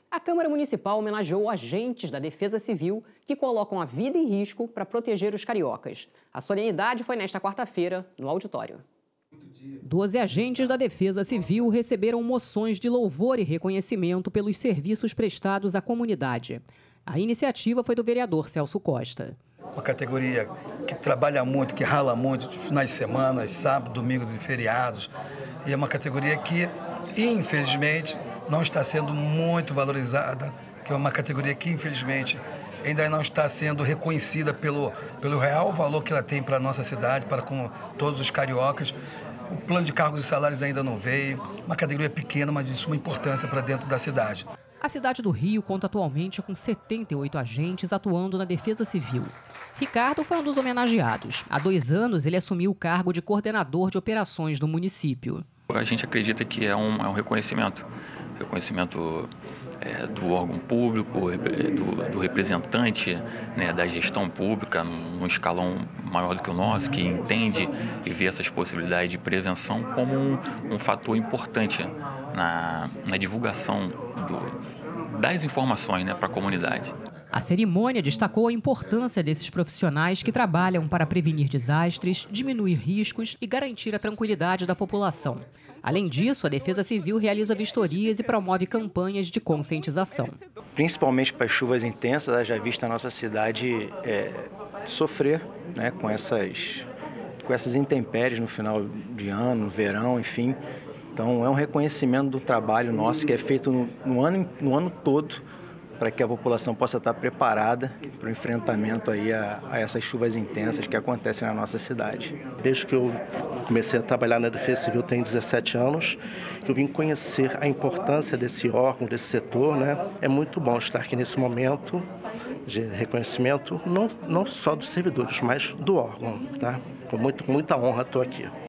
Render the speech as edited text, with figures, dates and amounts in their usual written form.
A Câmara Municipal homenageou agentes da Defesa Civil que colocam a vida em risco para proteger os cariocas. A solenidade foi nesta quarta-feira, no auditório. 12 agentes da Defesa Civil receberam moções de louvor e reconhecimento pelos serviços prestados à comunidade. A iniciativa foi do vereador Celso Costa. Uma categoria que trabalha muito, que rala muito, de finais de semana, sábados, domingos e feriados. E é uma categoria que, infelizmente, não está sendo muito valorizada, que é uma categoria que, infelizmente, ainda não está sendo reconhecida pelo real valor que ela tem para a nossa cidade, para com todos os cariocas. O plano de cargos e salários ainda não veio, uma categoria pequena, mas de suma importância para dentro da cidade. A cidade do Rio conta atualmente com 78 agentes atuando na Defesa Civil. Ricardo foi um dos homenageados. Há 2 anos, ele assumiu o cargo de coordenador de operações do município. A gente acredita que é um reconhecimento do órgão público, do representante, né, da gestão pública, num escalão maior do que o nosso, que entende e vê essas possibilidades de prevenção como um fator importante na divulgação das informações, né, para a comunidade. A cerimônia destacou a importância desses profissionais que trabalham para prevenir desastres, diminuir riscos e garantir a tranquilidade da população. Além disso, a Defesa Civil realiza vistorias e promove campanhas de conscientização. Principalmente para as chuvas intensas, já vista a nossa cidade sofrer, né, com essas intempéries no final de ano, no verão, enfim. Então é um reconhecimento do trabalho nosso que é feito no ano todo, para que a população possa estar preparada para o enfrentamento aí a essas chuvas intensas que acontecem na nossa cidade. Desde que eu comecei a trabalhar na Defesa Civil, tem 17 anos, eu vim conhecer a importância desse órgão, desse setor, né? É muito bom estar aqui nesse momento de reconhecimento, não só dos servidores, mas do órgão, tá? Com muita honra estou aqui.